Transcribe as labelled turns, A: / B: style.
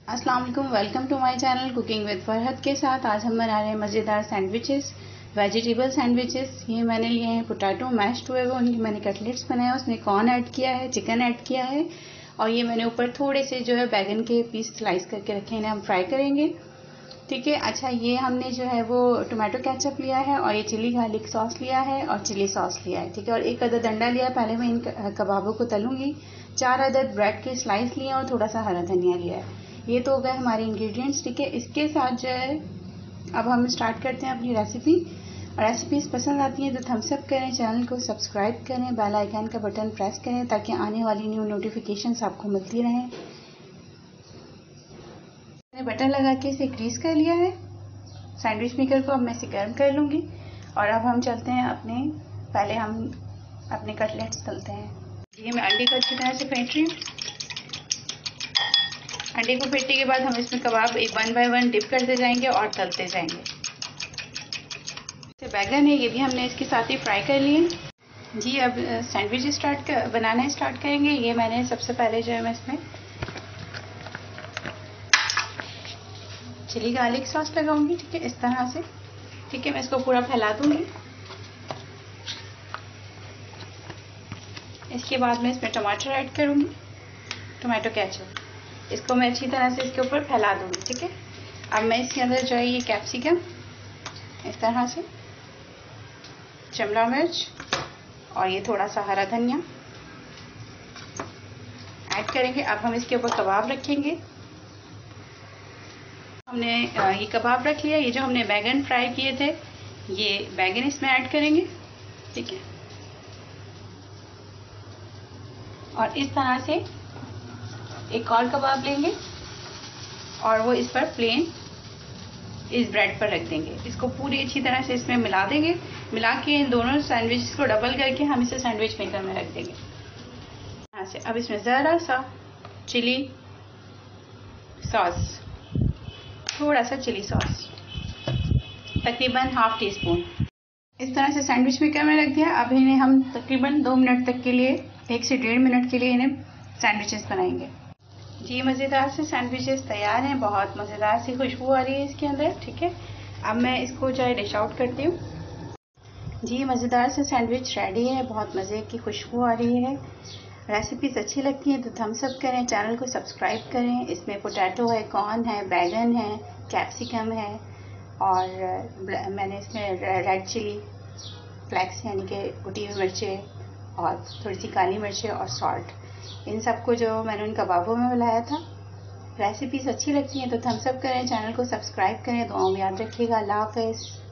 A: अस्सलाम वालेकुम, welcome to my channel cooking with Farhat के साथ। आज हम बना रहे हैं मज़ेदार सैंडविचेस, वेजिटेबल सैंडविचेस। ये मैंने लिए हैं पोटैटो मैश्ड हुए वो, उनकी मैंने कटलेट्स बनाए, उसमें कॉर्न ऐड किया है, चिकन ऐड किया है और ये मैंने ऊपर थोड़े से जो है बैगन के पीस स्लाइस करके रखे हैं, इन्हें हम फ्राई करेंगे। ठीक है। अच्छा, ये हमने जो है वो टोमेटो केचप लिया है और ये चिली गार्लिक सॉस लिया है और चिली सॉस लिया है। ठीक है। और एक अदद अंडा लिया है। पहले मैं इन कबाबों को तलूंगी। 4 अदद ब्रेड के स्लाइस लिए और थोड़ा सा हरा धनिया लिया है। ये तो हो गए हमारे इंग्रेडिएंट्स। ठीक है। इसके साथ जो है अब हम स्टार्ट करते हैं अपनी रेसिपी। रेसिपीज़ पसंद आती हैं तो थम्स अप करें, चैनल को सब्सक्राइब करें, बेल आइकन का बटन प्रेस करें ताकि आने वाली न्यू नोटिफिकेशंस आपको मिलती रहें। मैंने बटन लगा के इसे ग्रीस कर लिया है। सैंडविच मेकर को अब मैं इसे गर्म कर लूँगी और अब हम चलते हैं पहले हम अपने कटलेट्स तलते हैं। ये मैं अंडे को अच्छी तरह से फेंट रही हूँ। अंडे को फेंटने के बाद हम इसमें कबाब एक 1 बाय 1 डिप करते जाएंगे और तलते जाएंगे। बैगन है, ये भी हमने इसके साथ ही फ्राई कर लिए। जी, अब सैंडविच बनाना स्टार्ट करेंगे। ये मैंने सबसे पहले जो है मैं इसमें चिली गार्लिक सॉस लगाऊंगी। ठीक है, इस तरह से। ठीक है, मैं इसको पूरा फैला दूंगी। इसके बाद मैं इसमें टमाटर ऐड करूंगी, टोमेटो केचप। इसको मैं अच्छी तरह से इसके ऊपर फैला दूंगी। ठीक है। अब मैं इसके अंदर जो है ये कैप्सिकम इस तरह से, शिमला मिर्च और ये थोड़ा सा हरा धनिया ऐड करेंगे। अब हम इसके ऊपर कबाब रखेंगे। हमने ये कबाब रख लिया। ये जो हमने बैगन फ्राई किए थे, ये बैगन इसमें ऐड करेंगे। ठीक है। और इस तरह से एक और कबाब लेंगे और वो इस पर प्लेन इस ब्रेड पर रख देंगे। इसको पूरी अच्छी तरह से इसमें मिला देंगे। मिला के इन दोनों सैंडविच को डबल करके हम इसे सैंडविच मेकर में रख देंगे यहाँ से। अब इसमें ज़रा सा चिली सॉस, थोड़ा सा चिली सॉस, तकरीबन ½ टीस्पून, इस तरह से सैंडविच मेकर में रख दिया। अब इन्हें हम तकरीबन 2 मिनट तक के लिए, 1 से 1.5 मिनट के लिए इन्हें सैंडविचेस बनाएंगे। जी, मज़ेदार से सैंडविचेस तैयार हैं। बहुत मज़ेदार सी खुशबू आ रही है इसके अंदर। ठीक है। अब मैं इसको जो है डिश आउट करती हूँ। जी, मज़ेदार से सैंडविच रेडी है। बहुत मज़े की खुशबू आ रही है। रेसिपीज़ अच्छी लगती हैं तो थम्स अप करें, चैनल को सब्सक्राइब करें। इसमें पोटैटो है, कॉर्न है, बैगन है, कैप्सिकम है और मैंने इसमें रेड चिली फ्लेक्स यानी कि कुटी हुई मिर्चें और थोड़ी सी काली मिर्चें और सॉल्ट, इन सबको जो मैंने उन कबाबों में मिलाया था। रेसिपीज़ अच्छी लगती हैं तो थम्स अप करें, चैनल को सब्सक्राइब करें। दुआओं में याद रखिएगा। अल्लाह हाफ़िज़।